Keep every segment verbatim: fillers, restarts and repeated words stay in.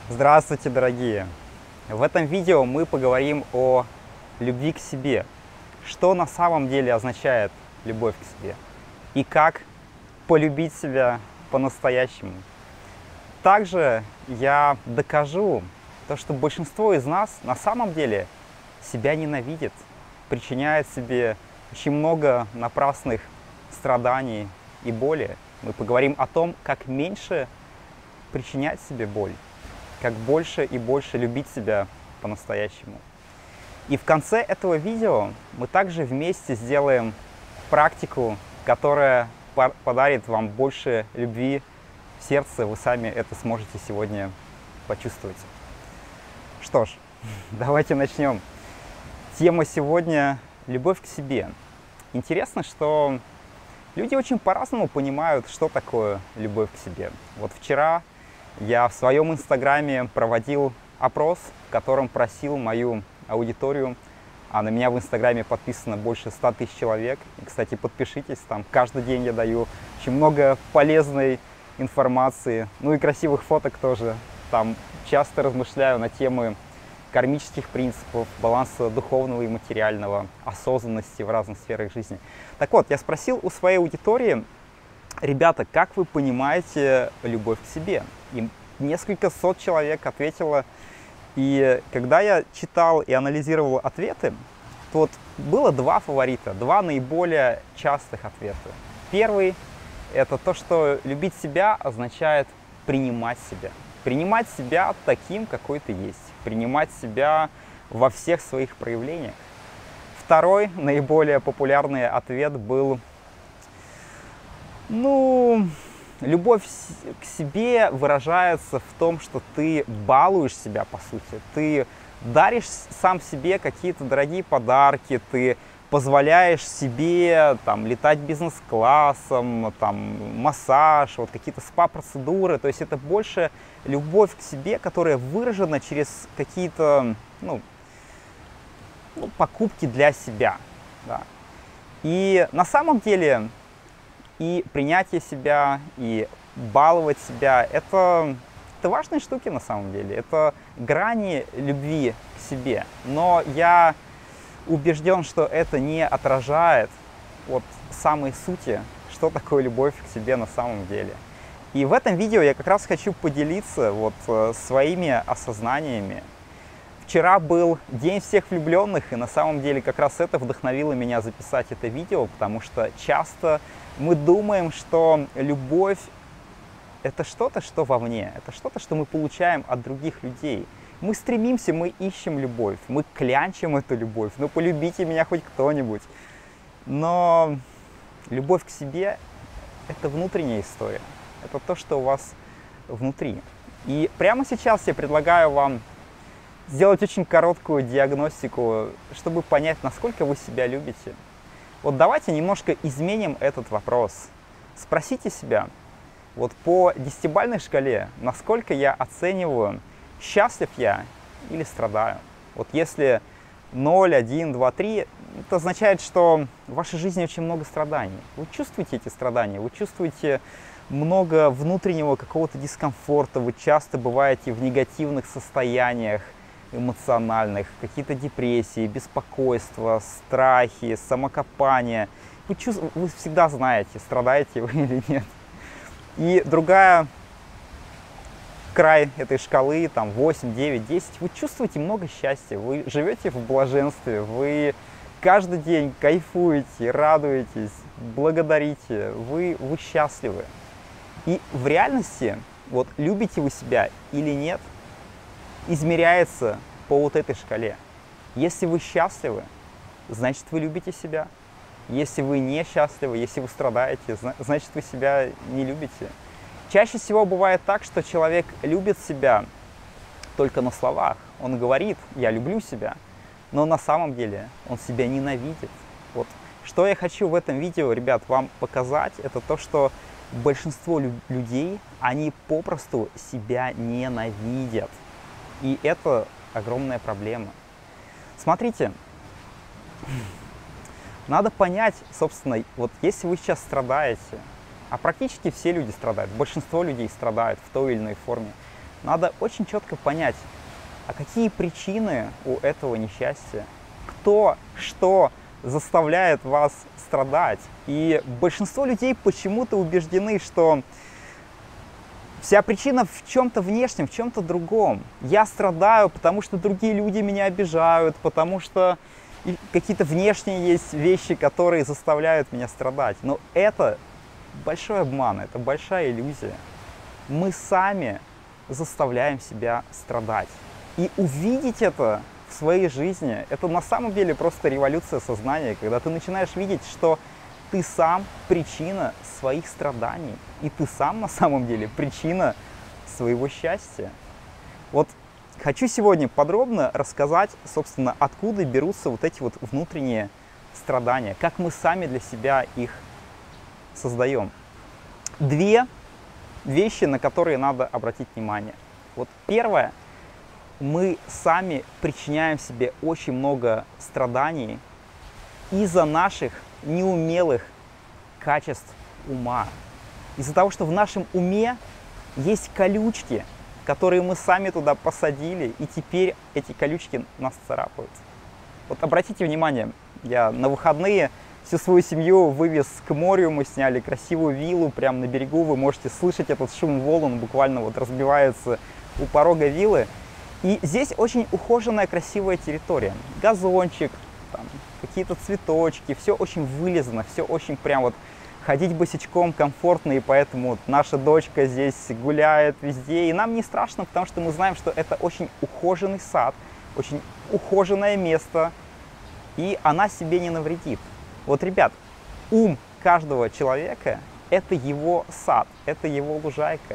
Здравствуйте, дорогие! В этом видео мы поговорим о любви к себе. Что на самом деле означает любовь к себе? И как полюбить себя по-настоящему. Также я докажу то, что большинство из нас на самом деле себя ненавидит, причиняет себе очень много напрасных страданий и боли. Мы поговорим о том, как меньше причинять себе боль, как больше и больше любить себя по-настоящему. И в конце этого видео мы также вместе сделаем практику, которая подарит вам больше любви в сердце. Вы сами это сможете сегодня почувствовать. Что ж, давайте начнем. Тема сегодня – любовь к себе. Интересно, что люди очень по-разному понимают, что такое любовь к себе. Вот вчера я в своем инстаграме проводил опрос, в котором просил мою аудиторию, а на меня в инстаграме подписано больше ста тысяч человек. И, кстати, подпишитесь, там каждый день я даю очень много полезной информации, ну и красивых фоток тоже. Там часто размышляю на темы кармических принципов, баланса духовного и материального, осознанности в разных сферах жизни. Так вот, я спросил у своей аудитории: ребята, как вы понимаете любовь к себе? И несколько сот человек ответило. И когда я читал и анализировал ответы, то вот было два фаворита, два наиболее частых ответа. Первый – это то, что любить себя означает принимать себя. Принимать себя таким, какой ты есть. Принимать себя во всех своих проявлениях. Второй, наиболее популярный ответ был: ну, любовь к себе выражается в том, что ты балуешь себя, по сути. Ты даришь сам себе какие-то дорогие подарки, ты позволяешь себе там летать бизнес-классом, там массаж, вот какие-то спа-процедуры. То есть это больше любовь к себе, которая выражена через какие-то ну, ну, покупки для себя. Да. И на самом деле и принятие себя, и баловать себя – это, это важные штуки на самом деле. Это грани любви к себе. Но я убежден, что это не отражает вот самой сути, что такое любовь к себе на самом деле. И в этом видео я как раз хочу поделиться вот своими осознаниями. Вчера был День всех влюбленных, и на самом деле как раз это вдохновило меня записать это видео, потому что часто мы думаем, что любовь – это что-то, что вовне, это что-то, что мы получаем от других людей. Мы стремимся, мы ищем любовь, мы клянчим эту любовь, ну полюбите меня хоть кто-нибудь. Но любовь к себе – это внутренняя история, это то, что у вас внутри. И прямо сейчас я предлагаю вам сделать очень короткую диагностику, чтобы понять, насколько вы себя любите. Вот давайте немножко изменим этот вопрос. Спросите себя, вот по десятибалльной шкале, насколько я оцениваю, счастлив я или страдаю. Вот если ноль, один, два, три, это означает, что в вашей жизни очень много страданий. Вы чувствуете эти страдания, вы чувствуете много внутреннего какого-то дискомфорта, вы часто бываете в негативных состояниях эмоциональных, какие-то депрессии, беспокойство, страхи, самокопание. Вы, чувств... вы всегда знаете, страдаете вы или нет. И другая край этой шкалы, там восемь, девять, десять, вы чувствуете много счастья, вы живете в блаженстве, вы каждый день кайфуете, радуетесь, благодарите, вы, вы счастливы. И в реальности, вот любите вы себя или нет, измеряется по вот этой шкале. Если вы счастливы, значит вы любите себя. Если вы не счастливы, если вы страдаете, значит вы себя не любите. Чаще всего бывает так, что человек любит себя только на словах. Он говорит: я люблю себя, но на самом деле он себя ненавидит. Вот что я хочу в этом видео, ребят, вам показать, это то, что большинство людей, они попросту себя ненавидят. И это огромная проблема. Смотрите, надо понять, собственно, вот если вы сейчас страдаете, а практически все люди страдают, большинство людей страдают в той или иной форме, надо очень четко понять, а какие причины у этого несчастья, кто, что заставляет вас страдать. И большинство людей почему-то убеждены, что вся причина в чем-то внешнем, в чем-то другом. Я страдаю, потому что другие люди меня обижают, потому что какие-то внешние есть вещи, которые заставляют меня страдать. Но это большой обман, это большая иллюзия. Мы сами заставляем себя страдать. И увидеть это в своей жизни, это на самом деле просто революция сознания, когда ты начинаешь видеть, что ты сам причина своих страданий, и ты сам на самом деле причина своего счастья. Вот хочу сегодня подробно рассказать, собственно, откуда берутся вот эти вот внутренние страдания, как мы сами для себя их создаем. Две вещи, на которые надо обратить внимание. Вот первое. Мы сами причиняем себе очень много страданий из-за наших неумелых качеств ума. Из-за того, что в нашем уме есть колючки, которые мы сами туда посадили, и теперь эти колючки нас царапают. Вот обратите внимание, я на выходные всю свою семью вывез к морю, мы сняли красивую виллу прямо на берегу, вы можете слышать этот шум волн, он буквально вот разбивается у порога виллы. И здесь очень ухоженная, красивая территория. Газончик, какие-то цветочки, все очень вылизано, все очень прям вот ходить босичком комфортно, и поэтому вот наша дочка здесь гуляет везде. И нам не страшно, потому что мы знаем, что это очень ухоженный сад, очень ухоженное место, и она себе не навредит. Вот, ребят, ум каждого человека – это его сад, это его лужайка.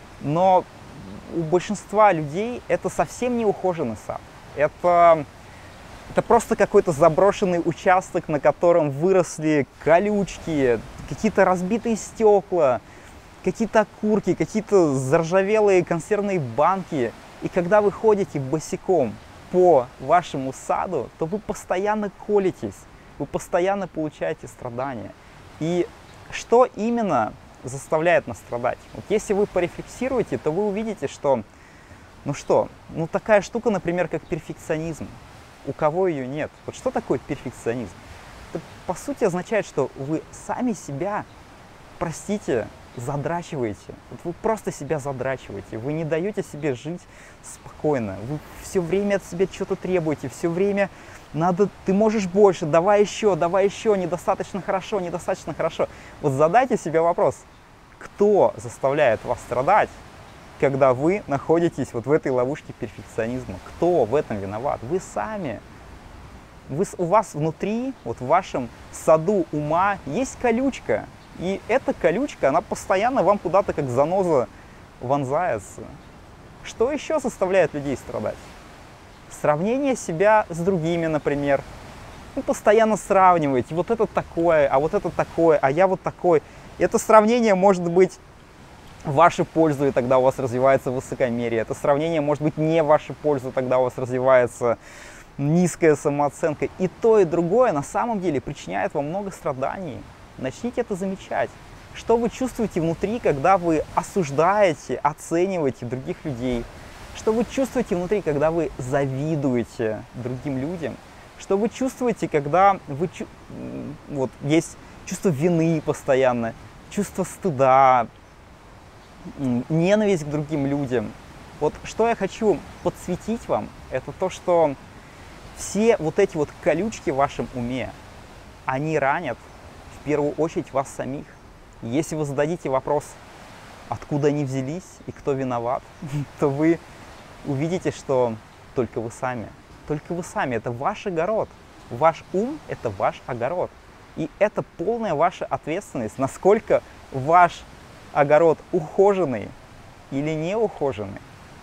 Но у большинства людей это совсем не ухоженный сад. Это, это просто какой-то заброшенный участок, на котором выросли колючки, какие-то разбитые стекла, какие-то окурки, какие-то заржавелые консервные банки. И когда вы ходите босиком по вашему саду, то вы постоянно колитесь, вы постоянно получаете страдания. И что именно заставляет нас страдать? Вот если вы порефлексируете, то вы увидите, что, ну что, ну такая штука, например, как перфекционизм. У кого ее нет? Вот что такое перфекционизм? Это, по сути, означает, что вы сами себя, простите, задрачиваете. Вот вы просто себя задрачиваете. Вы не даете себе жить спокойно. Вы все время от себя что-то требуете, все время надо, ты можешь больше, давай еще, давай еще, недостаточно хорошо, недостаточно хорошо. Вот задайте себе вопрос, кто заставляет вас страдать, когда вы находитесь вот в этой ловушке перфекционизма? Кто в этом виноват? Вы сами. Вы, у вас внутри, вот в вашем саду ума есть колючка. И эта колючка, она постоянно вам куда-то как заноза вонзается. Что еще заставляет людей страдать? Сравнение себя с другими, например. Вы постоянно сравниваете, вот это такое, а вот это такое, а я вот такой. И это сравнение может быть в вашу пользу, и тогда у вас развивается высокомерие. Это сравнение может быть не в вашу пользу, тогда у вас развивается низкая самооценка. И то, и другое на самом деле причиняет вам много страданий. Начните это замечать. Что вы чувствуете внутри, когда вы осуждаете, оцениваете других людей? Что вы чувствуете внутри, когда вы завидуете другим людям? Что вы чувствуете, когда вы, вот, есть чувство вины постоянно, чувство стыда, ненависть к другим людям? Вот что я хочу подсветить вам, это то, что все вот эти вот колючки в вашем уме, они ранят в первую очередь вас самих. Если вы зададите вопрос, откуда они взялись и кто виноват, то вы увидите, что только вы сами. Только вы сами. Это ваш огород. Ваш ум – это ваш огород. И это полная ваша ответственность, насколько ваш огород ухоженный или не ухоженный.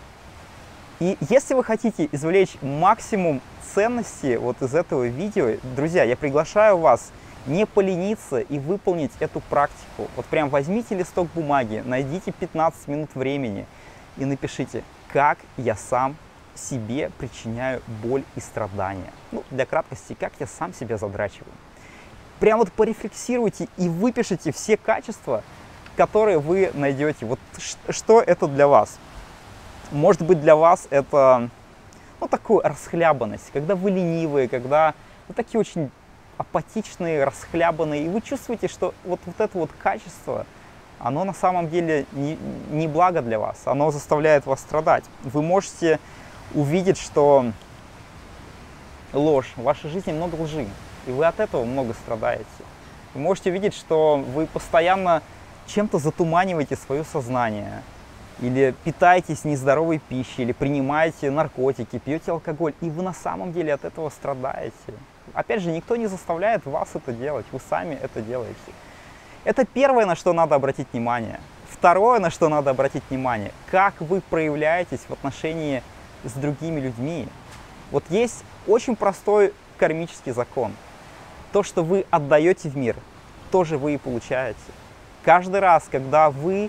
И если вы хотите извлечь максимум ценности вот из этого видео, друзья, я приглашаю вас не полениться и выполнить эту практику. Вот прям возьмите листок бумаги, найдите пятнадцать минут времени и напишите, как я сам себе причиняю боль и страдания. Ну, для краткости, как я сам себя задрачиваю. Прям вот порефлексируйте и выпишите все качества, которые вы найдете. Вот что это для вас. Может быть, для вас это, ну, такую расхлябанность, когда вы ленивые, когда вы такие очень апатичные, расхлябанные, и вы чувствуете, что вот, вот это вот качество, оно на самом деле не, не благо для вас, оно заставляет вас страдать. Вы можете увидеть, что ложь, в вашей жизни много лжи, и вы от этого много страдаете. Вы можете увидеть, что вы постоянно чем-то затуманиваете свое сознание, или питаетесь нездоровой пищей, или принимаете наркотики, пьете алкоголь, и вы на самом деле от этого страдаете. Опять же, никто не заставляет вас это делать, вы сами это делаете. Это первое, на что надо обратить внимание. Второе, на что надо обратить внимание, как вы проявляетесь в отношении с другими людьми. Вот есть очень простой кармический закон. То, что вы отдаете в мир, то же вы и получаете. Каждый раз, когда вы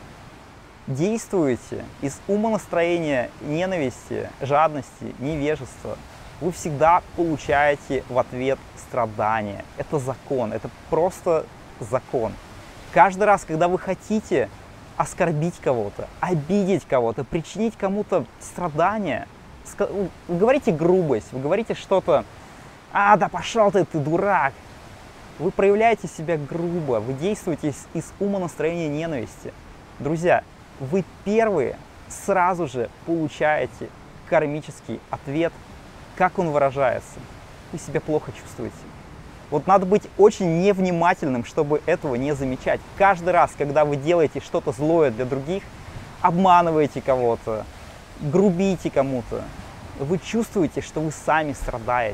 действуете из умонастроения ненависти, жадности, невежества, вы всегда получаете в ответ страдания. Это закон, это просто закон. Каждый раз, когда вы хотите оскорбить кого-то, обидеть кого-то, причинить кому-то страдания, вы говорите грубость, вы говорите что-то, а, да пошел ты, ты дурак. Вы проявляете себя грубо, вы действуете из, из умонастроения ненависти. Друзья, вы первые сразу же получаете кармический ответ. Как он выражается? Вы себя плохо чувствуете. Вот надо быть очень невнимательным, чтобы этого не замечать. Каждый раз, когда вы делаете что-то злое для других, обманываете кого-то, грубите кому-то, вы чувствуете, что вы сами страдаете.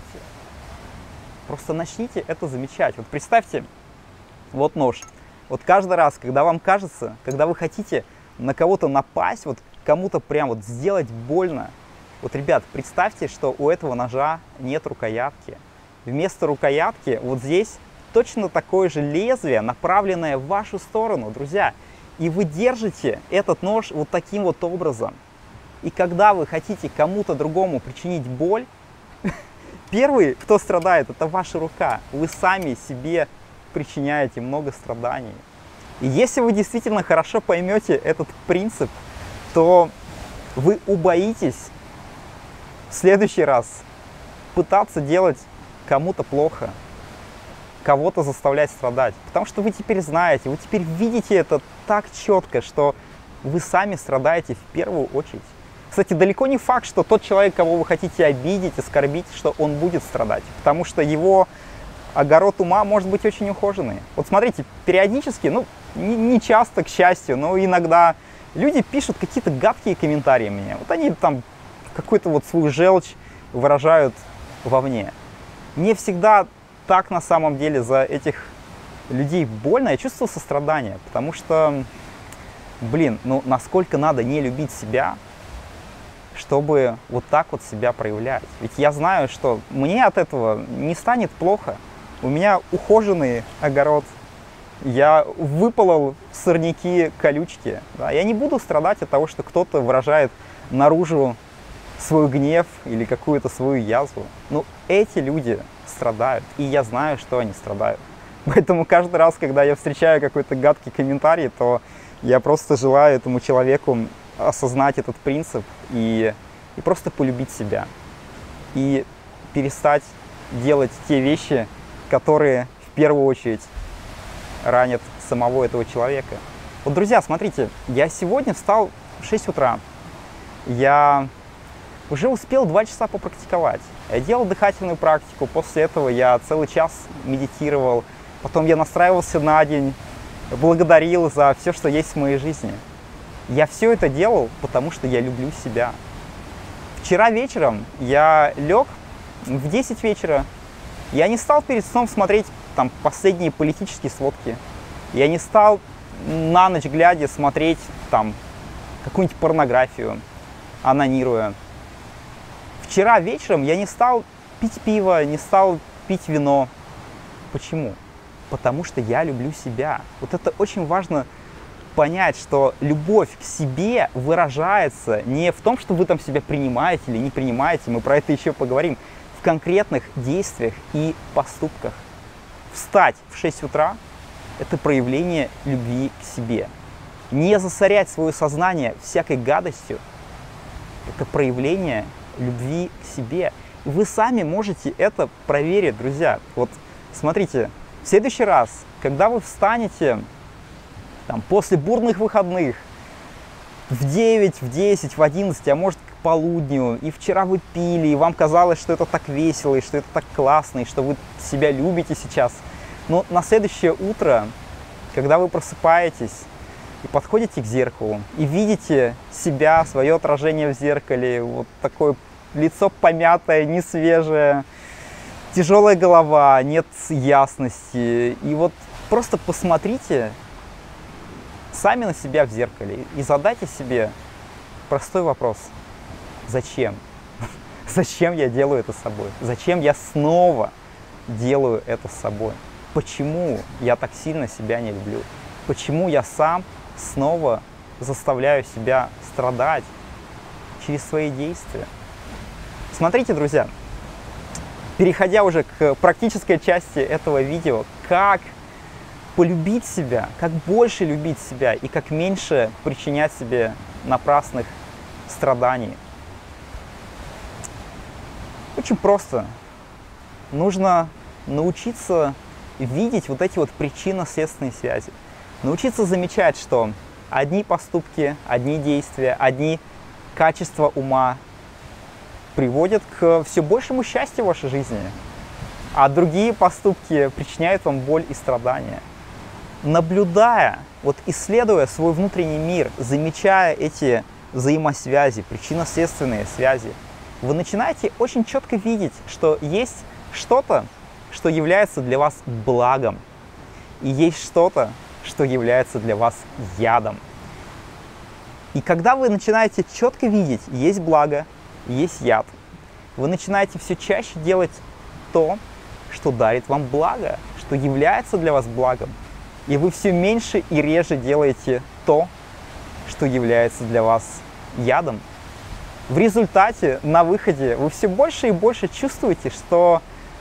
Просто начните это замечать. Вот представьте, вот нож. Вот каждый раз, когда вам кажется, когда вы хотите на кого-то напасть, вот кому-то прям вот сделать больно, вот, ребят, представьте, что у этого ножа нет рукоятки. Вместо рукоятки вот здесь точно такое же лезвие, направленное в вашу сторону, друзья. И вы держите этот нож вот таким вот образом. И когда вы хотите кому-то другому причинить боль, первый, кто страдает, это ваша рука. Вы сами себе причиняете много страданий. И если вы действительно хорошо поймете этот принцип, то вы убоитесь в следующий раз пытаться делать кому-то плохо, кого-то заставлять страдать. Потому что вы теперь знаете, вы теперь видите это так четко, что вы сами страдаете в первую очередь. Кстати, далеко не факт, что тот человек, кого вы хотите обидеть, оскорбить, что он будет страдать. Потому что его огород ума может быть очень ухоженный. Вот смотрите, периодически, ну, не часто, к счастью, но иногда люди пишут какие-то гадкие комментарии мне. Вот они там какую-то вот свою желчь выражают вовне. Мне всегда так на самом деле за этих людей больно. Я чувствую сострадание, потому что, блин, ну насколько надо не любить себя, чтобы вот так вот себя проявлять. Ведь я знаю, что мне от этого не станет плохо. У меня ухоженный огород, я выполол сорняки, колючки. Да? Я не буду страдать от того, что кто-то выражает наружу свой гнев или какую-то свою язву. Но эти люди страдают, и я знаю, что они страдают. Поэтому каждый раз, когда я встречаю какой-то гадкий комментарий, то я просто желаю этому человеку осознать этот принцип и, и просто полюбить себя. И перестать делать те вещи, которые в первую очередь ранят самого этого человека. Вот, друзья, смотрите, я сегодня встал в шесть утра. Я уже успел два часа попрактиковать. Я делал дыхательную практику, после этого я целый час медитировал, потом я настраивался на день, благодарил за все, что есть в моей жизни. Я все это делал, потому что я люблю себя. Вчера вечером я лег в десять вечера. Я не стал перед сном смотреть там последние политические сводки. Я не стал на ночь глядя смотреть там какую-нибудь порнографию, анонируя. Вчера вечером я не стал пить пиво, не стал пить вино. Почему? Потому что я люблю себя. Вот это очень важно понять, что любовь к себе выражается не в том, что вы там себя принимаете или не принимаете, мы про это еще поговорим, в конкретных действиях и поступках. Встать в шесть утра – это проявление любви к себе. Не засорять свое сознание всякой гадостью, это проявление любви к себе. И вы сами можете это проверить, друзья. Вот смотрите, в следующий раз, когда вы встанете там, после бурных выходных, в девять, в десять, в одиннадцать, а может к полудню, и вчера вы пили, и вам казалось, что это так весело, и что это так классно, и что вы себя любите сейчас. Но на следующее утро, когда вы просыпаетесь и подходите к зеркалу, и видите себя, свое отражение в зеркале, вот такое лицо помятое, не свежее, тяжелая голова, нет ясности, и вот просто посмотрите сами на себя в зеркале и задайте себе простой вопрос. Зачем? Зачем я делаю это с собой? Зачем я снова делаю это с собой? Почему я так сильно себя не люблю? Почему я сам снова заставляю себя страдать через свои действия? Смотрите, друзья, переходя уже к практической части этого видео, как полюбить себя, как больше любить себя и как меньше причинять себе напрасных страданий. Очень просто. Нужно научиться видеть вот эти вот причинно-следственные связи. Научиться замечать, что одни поступки, одни действия, одни качества ума приводят к все большему счастью в вашей жизни, а другие поступки причиняют вам боль и страдания. Наблюдая, вот исследуя свой внутренний мир, замечая эти взаимосвязи, причинно-следственные связи, вы начинаете очень четко видеть, что есть что-то, что является для вас благом, и есть что-то, что является для вас ядом. И когда вы начинаете четко видеть, есть благо, есть яд, вы начинаете все чаще делать то, что дарит вам благо, что является для вас благом. И вы все меньше и реже делаете то, что является для вас ядом. В результате, на выходе, вы все больше и больше чувствуете, что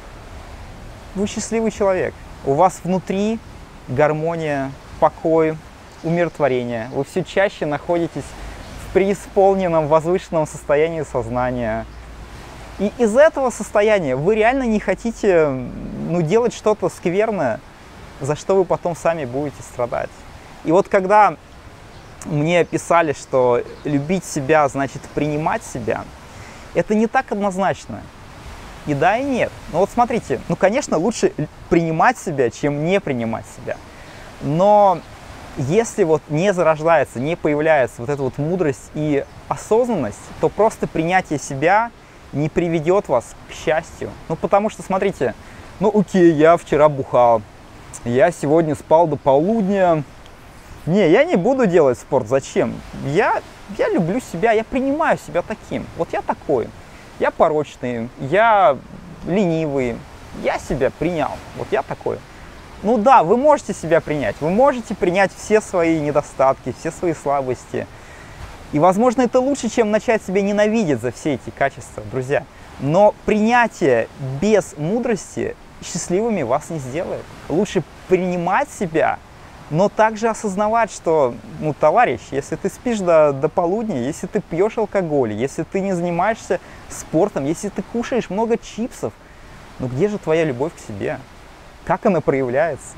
вы счастливый человек. У вас внутри гармония, покой, умиротворение. Вы все чаще находитесь в преисполненном, возвышенном состоянии сознания. И из этого состояния вы реально не хотите ну, делать что-то скверное, за что вы потом сами будете страдать. И вот когда мне писали, что любить себя значит принимать себя, это не так однозначно. И да, и нет. Но вот смотрите, ну, конечно, лучше принимать себя, чем не принимать себя. Но если вот не зарождается, не появляется вот эта вот мудрость и осознанность, то просто принятие себя не приведет вас к счастью. Ну, потому что, смотрите, ну, окей, я вчера бухал, я сегодня спал до полудня. Не, я не буду делать спорт. Зачем? Я, я люблю себя, я принимаю себя таким. Вот я такой. Я порочный, я ленивый. Я себя принял. Вот я такой. Ну да, вы можете себя принять. Вы можете принять все свои недостатки, все свои слабости. И, возможно, это лучше, чем начать себя ненавидеть за все эти качества, друзья. Но принятие без мудрости счастливыми вас не сделает. Лучше принимать себя, но также осознавать, что, ну, товарищ, если ты спишь до, до полудня, если ты пьешь алкоголь, если ты не занимаешься спортом, если ты кушаешь много чипсов, ну где же твоя любовь к себе? Как она проявляется?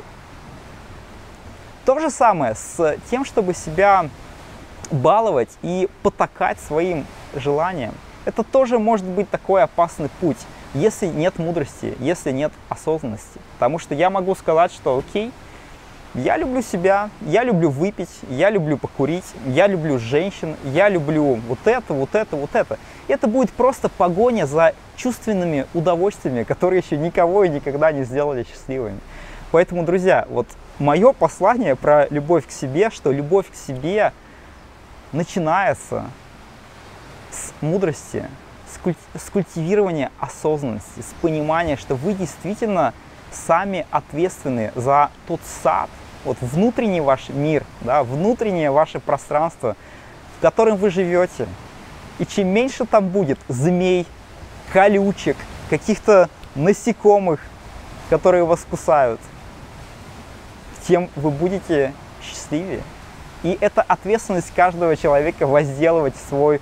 То же самое с тем, чтобы себя баловать и потакать своим желаниям. Это тоже может быть такой опасный путь, если нет мудрости, если нет осознанности. Потому что я могу сказать, что окей, я люблю себя, я люблю выпить, я люблю покурить, я люблю женщин, я люблю вот это, вот это, вот это. И это будет просто погоня за чувственными удовольствиями, которые еще никого и никогда не сделали счастливыми. Поэтому, друзья, вот мое послание про любовь к себе, что любовь к себе начинается с мудрости, с, культи с культивирования осознанности, с понимания, что вы действительно сами ответственны за тот сад, вот внутренний ваш мир, да, внутреннее ваше пространство, в котором вы живете. И чем меньше там будет змей, колючек, каких-то насекомых, которые вас кусают, тем вы будете счастливее. И это ответственность каждого человека возделывать свой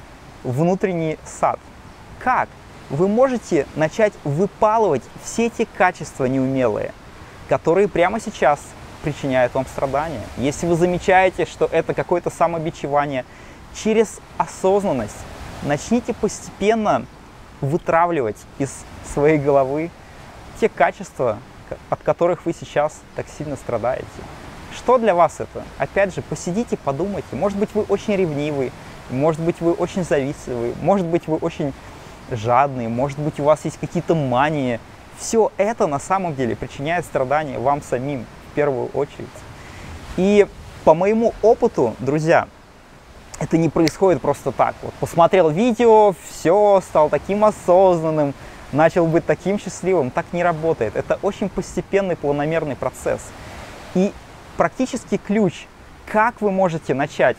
внутренний сад. Как? Вы можете начать выпалывать все те качества неумелые, которые прямо сейчас причиняют вам страдания. Если вы замечаете, что это какое-то самобичевание, через осознанность начните постепенно вытравливать из своей головы те качества, от которых вы сейчас так сильно страдаете. Что для вас это? Опять же, посидите, подумайте. Может быть, вы очень ревнивый, может быть, вы очень завистливый, может быть, вы очень жадный, может быть, у вас есть какие-то мании. Все это на самом деле причиняет страдания вам самим в первую очередь. И по моему опыту, друзья, это не происходит просто так. Вот посмотрел видео, все, стал таким осознанным, начал быть таким счастливым. Так не работает. Это очень постепенный, планомерный процесс. И практически ключ, как вы можете начать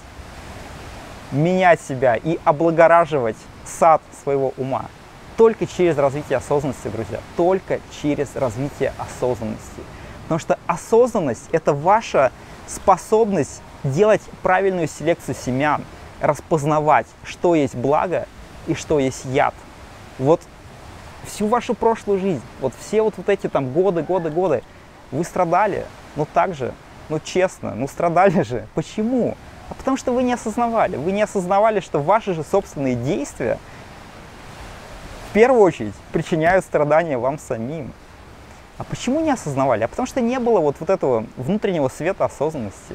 менять себя и облагораживать сад своего ума, только через развитие осознанности, друзья. Только через развитие осознанности. Потому что осознанность – это ваша способность делать правильную селекцию семян, распознавать, что есть благо и что есть яд. Вот всю вашу прошлую жизнь, вот все вот, вот эти там годы, годы, годы, вы страдали, ну так же, ну честно, ну страдали же. Почему? А потому что вы не осознавали. Вы не осознавали, что ваши же собственные действия в первую очередь причиняют страдания вам самим. А почему не осознавали? А потому что не было вот, вот этого внутреннего света осознанности.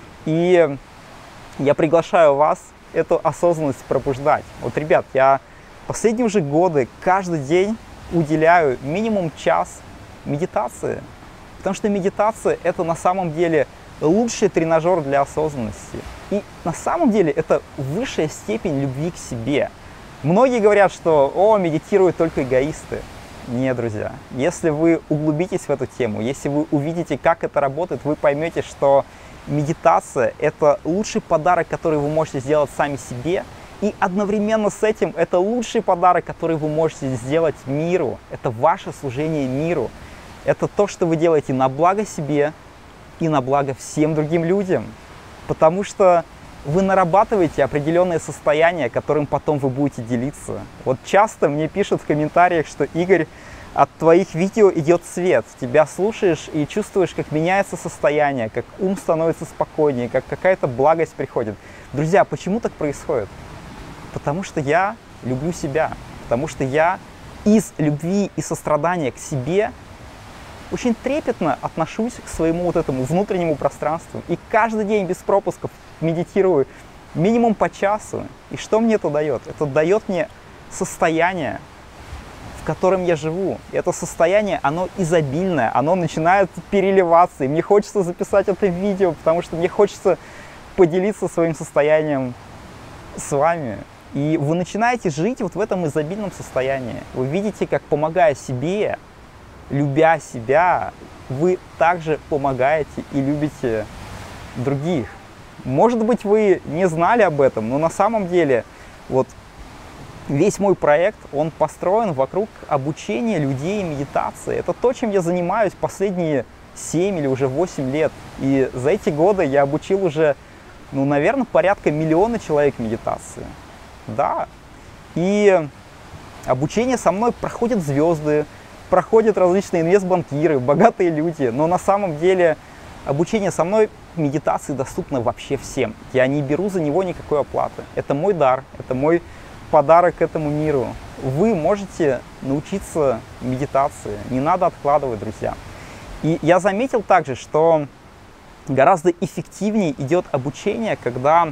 И я приглашаю вас эту осознанность пробуждать. Вот, ребят, я последние уже годы каждый день уделяю минимум час медитации. Потому что медитация – это на самом деле лучший тренажер для осознанности. И на самом деле это высшая степень любви к себе. Многие говорят, что «О, медитируют только эгоисты». Нет, друзья. Если вы углубитесь в эту тему, если вы увидите, как это работает, вы поймете, что медитация – это лучший подарок, который вы можете сделать сами себе. И одновременно с этим это лучший подарок, который вы можете сделать миру. Это ваше служение миру. Это то, что вы делаете на благо себе и на благо всем другим людям. Потому что вы нарабатываете определенное состояние, которым потом вы будете делиться. Вот часто мне пишут в комментариях, что Игорь, от твоих видео идет свет. Тебя слушаешь и чувствуешь, как меняется состояние, как ум становится спокойнее, как какая-то благость приходит. Друзья, почему так происходит? Потому что я люблю себя. Потому что я из любви и сострадания к себе очень трепетно отношусь к своему вот этому внутреннему пространству. И каждый день без пропусков медитирую минимум по часу. И что мне это дает? Это дает мне состояние, в котором я живу. И это состояние, оно изобильное, оно начинает переливаться. И мне хочется записать это видео, потому что мне хочется поделиться своим состоянием с вами. И вы начинаете жить вот в этом изобильном состоянии. Вы видите, как, помогая себе, любя себя, вы также помогаете и любите других. Может быть, вы не знали об этом, но на самом деле вот весь мой проект, он построен вокруг обучения людей медитации. Это то, чем я занимаюсь последние семь или уже восемь лет. И за эти годы я обучил уже, ну, наверное, порядка миллиона человек медитации. Да. И обучение со мной проходят звезды, проходят различные инвестбанкиры, богатые люди. Но на самом деле обучение со мной медитации доступно вообще всем. Я не беру за него никакой оплаты. Это мой дар, это мой подарок этому миру. Вы можете научиться медитации. Не надо откладывать, друзья. И я заметил также, что гораздо эффективнее идет обучение, когда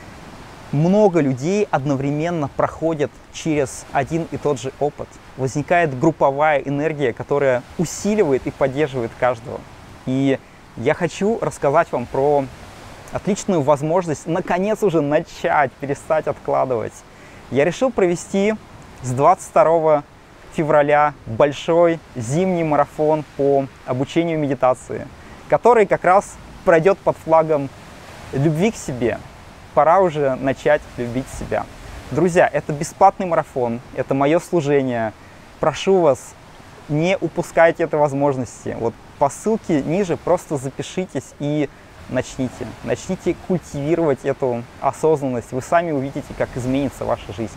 много людей одновременно проходят через один и тот же опыт. Возникает групповая энергия, которая усиливает и поддерживает каждого. И я хочу рассказать вам про отличную возможность наконец уже начать, перестать откладывать. Я решил провести с двадцать второго февраля большой зимний марафон по обучению медитации, который как раз пройдет под флагом любви к себе. Пора уже начать любить себя. Друзья, это бесплатный марафон, это мое служение. Прошу вас, не упускайте этой возможности. Вот по ссылке ниже просто запишитесь и начните. Начните культивировать эту осознанность. Вы сами увидите, как изменится ваша жизнь.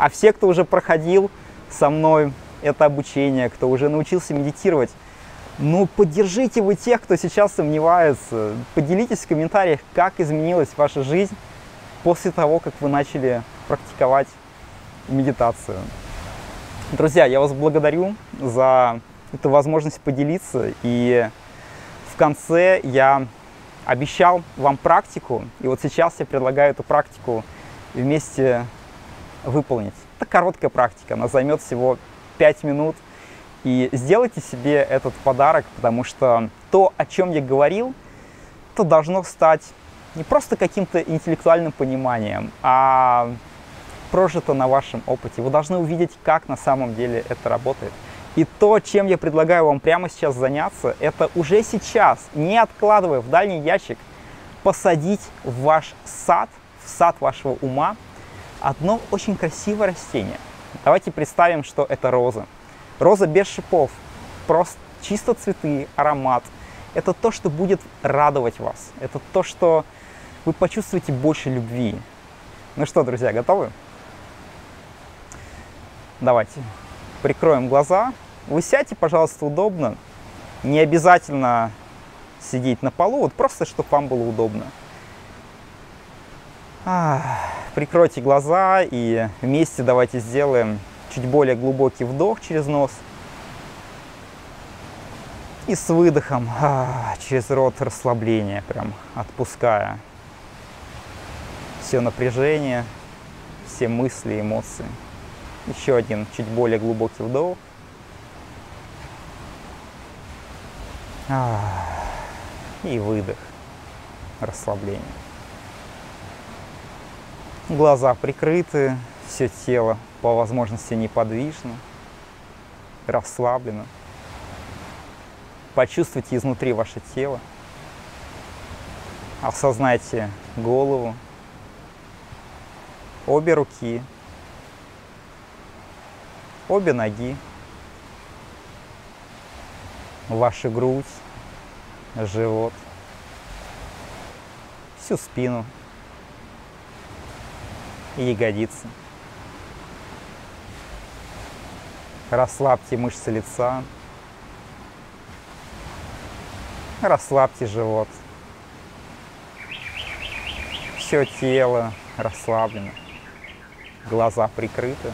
А все, кто уже проходил со мной это обучение, кто уже научился медитировать, ну, поддержите вы тех, кто сейчас сомневается. Поделитесь в комментариях, как изменилась ваша жизнь после того, как вы начали практиковать медитацию. Друзья, я вас благодарю за эту возможность поделиться. И в конце я обещал вам практику. И вот сейчас я предлагаю эту практику вместе выполнить. Это короткая практика, она займет всего пять минут. И сделайте себе этот подарок, потому что то, о чем я говорил, то должно стать не просто каким-то интеллектуальным пониманием, а прожито на вашем опыте. Вы должны увидеть, как на самом деле это работает. И то, чем я предлагаю вам прямо сейчас заняться, это уже сейчас, не откладывая в дальний ящик, посадить в ваш сад, в сад вашего ума, одно очень красивое растение. Давайте представим, что это роза. Роза без шипов, просто чисто цветы, аромат. Это то, что будет радовать вас. Это то, что вы почувствуете больше любви. Ну что, друзья, готовы? Давайте прикроем глаза. Вы сядьте, пожалуйста, удобно. Не обязательно сидеть на полу, вот просто, чтобы вам было удобно. А, прикройте глаза и вместе давайте сделаем чуть более глубокий вдох через нос. И с выдохом а, через рот расслабление, прям отпуская все напряжение, все мысли, эмоции. Еще один чуть более глубокий вдох. А, и выдох, расслабление. Глаза прикрыты, все тело по возможности неподвижно, расслаблено. Почувствуйте изнутри ваше тело. Осознайте голову, обе руки, обе ноги, вашу грудь, живот, всю спину и ягодицы. Расслабьте мышцы лица, расслабьте живот. Все тело расслаблено, глаза прикрыты.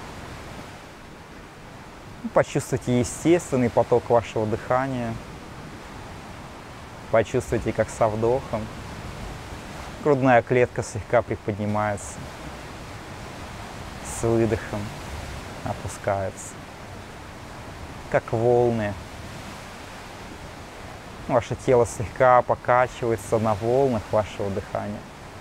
Почувствуйте естественный поток вашего дыхания. Почувствуйте, как со вдохом грудная клетка слегка приподнимается, с выдохом опускается, как волны. Ваше тело слегка покачивается на волнах вашего дыхания.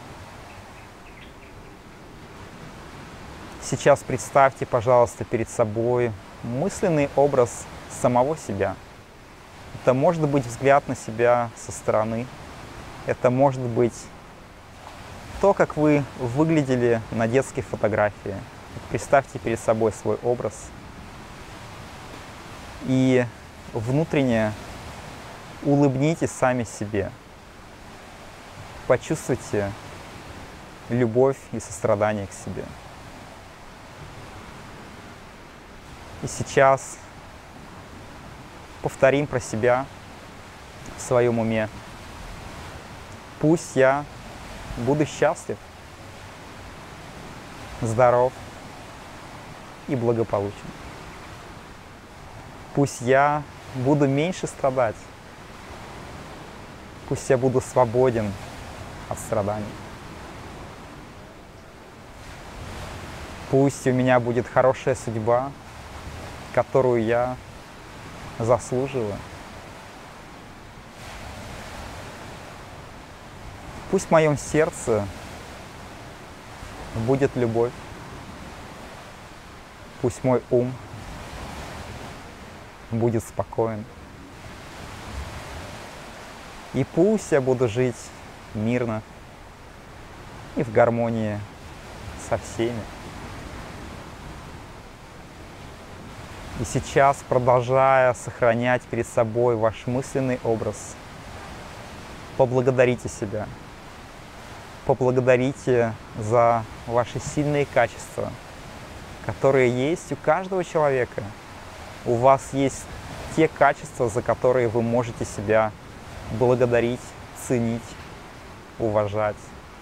Сейчас представьте, пожалуйста, перед собой мысленный образ самого себя. Это может быть взгляд на себя со стороны. Это может быть то, как вы выглядели на детской фотографии. Представьте перед собой свой образ. И внутренне улыбнитесь сами себе. Почувствуйте любовь и сострадание к себе. И сейчас повторим про себя в своем уме. Пусть я буду счастлив, здоров и благополучен. Пусть я буду меньше страдать. Пусть я буду свободен от страданий. Пусть у меня будет хорошая судьба, которую я заслуживаю. Пусть в моем сердце будет любовь. Пусть мой ум будет спокоен. И пусть я буду жить мирно и в гармонии со всеми. И сейчас, продолжая сохранять перед собой ваш мысленный образ, поблагодарите себя. Поблагодарите за ваши сильные качества, которые есть у каждого человека. У вас есть те качества, за которые вы можете себя благодарить, ценить, уважать.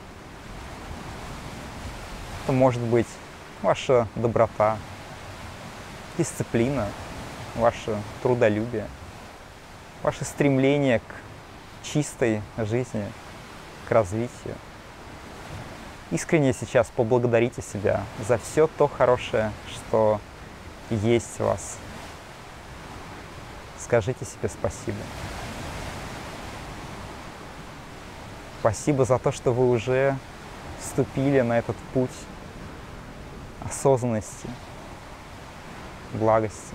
Это может быть ваша доброта, дисциплина, ваше трудолюбие, ваше стремление к чистой жизни, к развитию. Искренне сейчас поблагодарите себя за все то хорошее, что есть в вас. Скажите себе спасибо. Спасибо за то, что вы уже вступили на этот путь осознанности, благости.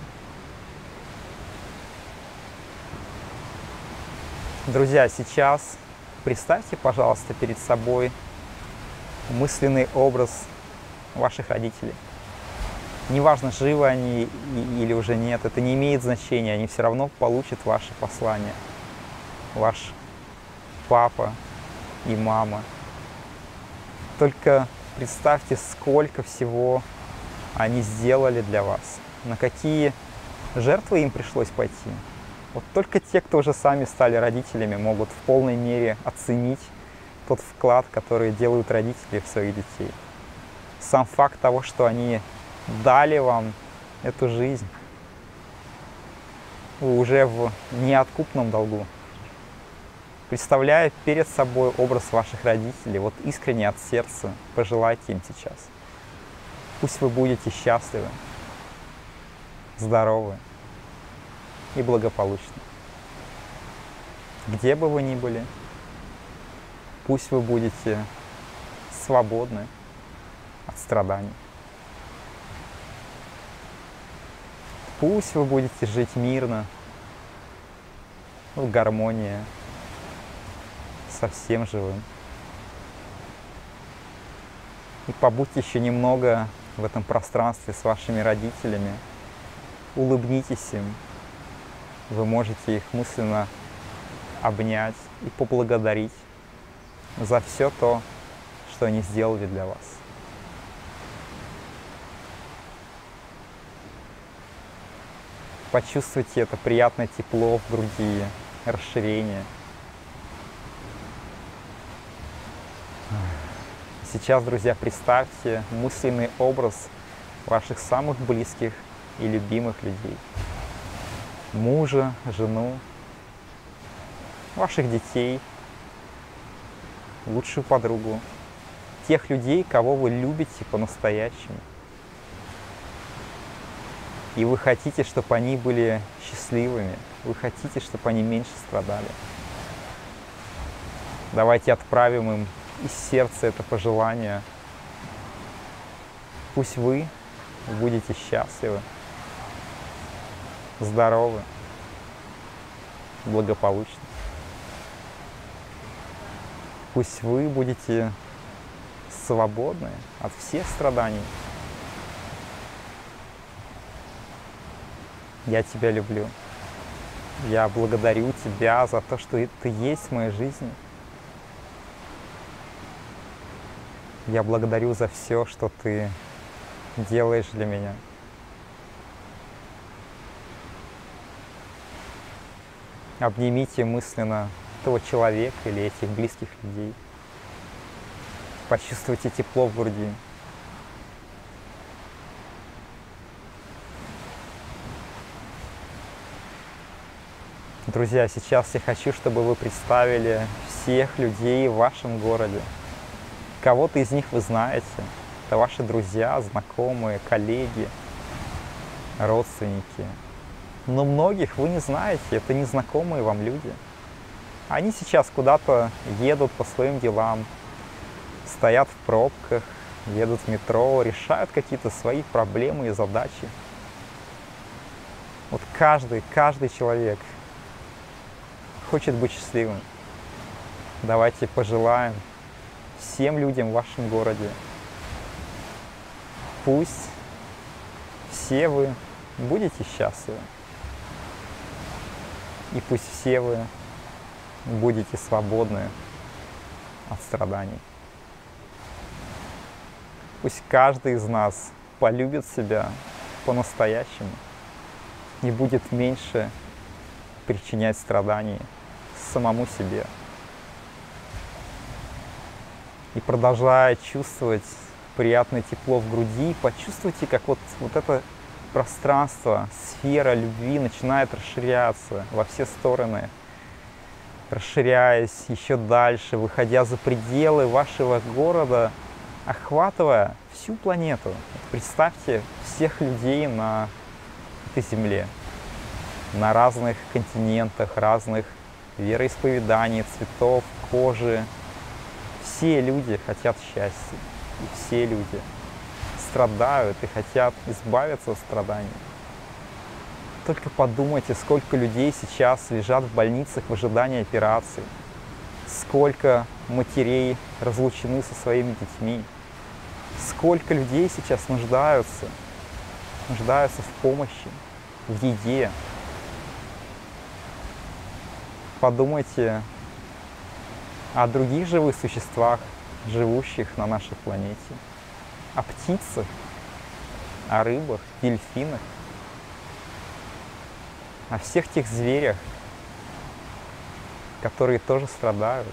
Друзья, сейчас представьте, пожалуйста, перед собой мысленный образ ваших родителей. Неважно, живы они или уже нет, это не имеет значения, они все равно получат ваше послание. Ваш папа и мама. Только представьте, сколько всего они сделали для вас, на какие жертвы им пришлось пойти. Вот только те, кто уже сами стали родителями, могут в полной мере оценить тот вклад, который делают родители в своих детей. Сам факт того, что они дали вам эту жизнь, вы уже в неоткупном долгу. Представляя перед собой образ ваших родителей, вот искренне от сердца пожелайте им сейчас. Пусть вы будете счастливы, здоровы и благополучны. Где бы вы ни были, пусть вы будете свободны от страданий. Пусть вы будете жить мирно, в гармонии со всем живым. И побудьте еще немного в этом пространстве с вашими родителями. Улыбнитесь им. Вы можете их мысленно обнять и поблагодарить за все то, что они сделали для вас. Почувствуйте это приятное тепло в груди, расширение. Сейчас, друзья, представьте мысленный образ ваших самых близких и любимых людей. Мужа, жену, ваших детей, лучшую подругу, тех людей, кого вы любите по-настоящему. И вы хотите, чтобы они были счастливыми, вы хотите, чтобы они меньше страдали. Давайте отправим им из сердца это пожелание. Пусть вы будете счастливы, здоровы, благополучны. Пусть вы будете свободны от всех страданий. Я тебя люблю. Я благодарю тебя за то, что ты есть в моей жизни. Я благодарю за все, что ты делаешь для меня. Обнимите мысленно этого человека или этих близких людей. Почувствуйте тепло в груди. Друзья, сейчас я хочу, чтобы вы представили всех людей в вашем городе. Кого-то из них вы знаете. Это ваши друзья, знакомые, коллеги, родственники. Но многих вы не знаете, это незнакомые вам люди. Они сейчас куда-то едут по своим делам, стоят в пробках, едут в метро, решают какие-то свои проблемы и задачи. Вот каждый, каждый человек хочет быть счастливым. Давайте пожелаем всем людям в вашем городе. Пусть все вы будете счастливы. И пусть все вы будете свободны от страданий. Пусть каждый из нас полюбит себя по-настоящему и будет меньше причинять страданий самому себе. И продолжая чувствовать приятное тепло в груди, почувствуйте, как вот, вот это пространство, сфера любви начинает расширяться во все стороны, расширяясь еще дальше, выходя за пределы вашего города, охватывая всю планету. Представьте всех людей на этой земле, на разных континентах, разных вероисповеданий, цветов, кожи. Все люди хотят счастья, и все люди страдают и хотят избавиться от страданий. Только подумайте, сколько людей сейчас лежат в больницах в ожидании операции, сколько матерей разлучены со своими детьми, сколько людей сейчас нуждаются, нуждаются в помощи, в еде. Подумайте о других живых существах, живущих на нашей планете, о птицах, о рыбах, дельфинах, о всех тех зверях, которые тоже страдают.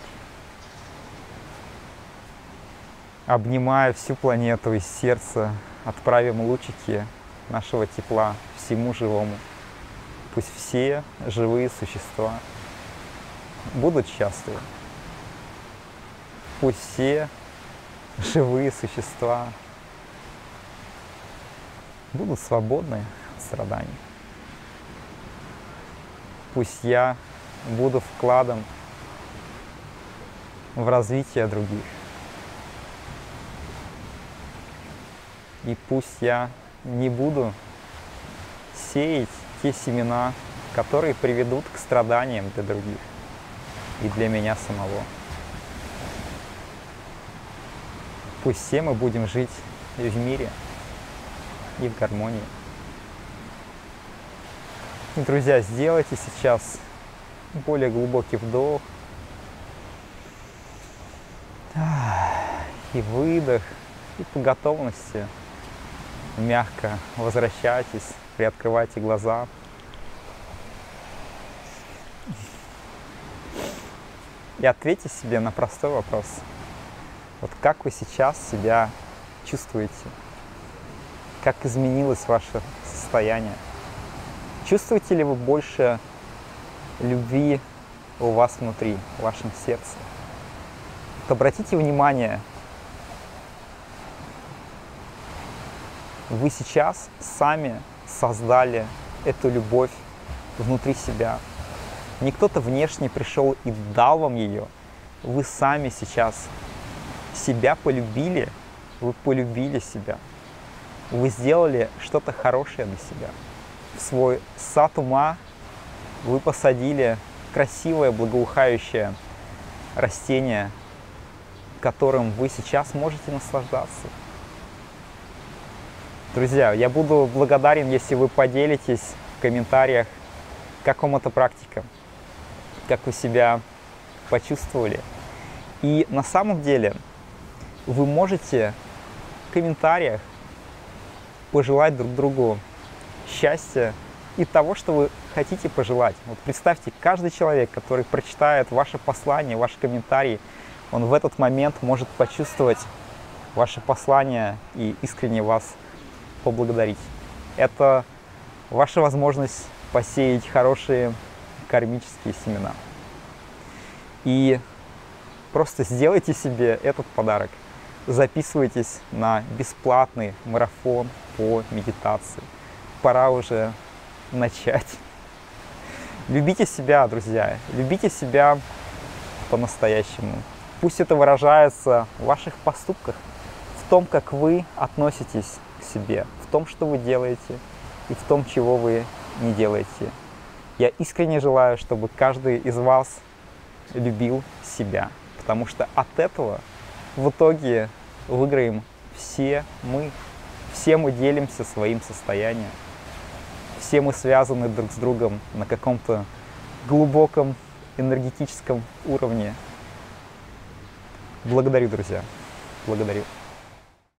Обнимая всю планету из сердца, отправим лучики нашего тепла всему живому. Пусть все живые существа будут счастливы. Пусть все живые существа будут свободны от страданий. Пусть я буду вкладом в развитие других. И пусть я не буду сеять те семена, которые приведут к страданиям для других и для меня самого. Пусть все мы будем жить в мире и в гармонии. И, друзья, сделайте сейчас более глубокий вдох и выдох, и по готовности мягко возвращайтесь, приоткрывайте глаза. И ответьте себе на простой вопрос. Вот как вы сейчас себя чувствуете? Как изменилось ваше состояние? Чувствуете ли вы больше любви у вас внутри, в вашем сердце? Вот обратите внимание, вы сейчас сами создали эту любовь внутри себя. Не кто-то внешне пришел и дал вам ее. Вы сами сейчас себя полюбили, вы полюбили себя. Вы сделали что-то хорошее для себя. В свой сад ума вы посадили красивое, благоухающее растение, которым вы сейчас можете наслаждаться. Друзья, я буду благодарен, если вы поделитесь в комментариях, как вам эта практика, как вы себя почувствовали. И на самом деле вы можете в комментариях пожелать друг другу счастья и того, что вы хотите пожелать. Вот представьте, каждый человек, который прочитает ваше послание, ваш комментарий, он в этот момент может почувствовать ваше послание и искренне вас поблагодарить. Это ваша возможность посеять хорошие кармические семена. И просто сделайте себе этот подарок. Записывайтесь на бесплатный марафон по медитации. Пора уже начать. Любите себя, друзья. Любите себя по-настоящему. Пусть это выражается в ваших поступках, в том, как вы относитесь к себе, в том, что вы делаете, и в том, чего вы не делаете. Я искренне желаю, чтобы каждый из вас любил себя, потому что от этого в итоге выиграем все мы. Все мы делимся своим состоянием. Все мы связаны друг с другом на каком-то глубоком энергетическом уровне. Благодарю, друзья. Благодарю.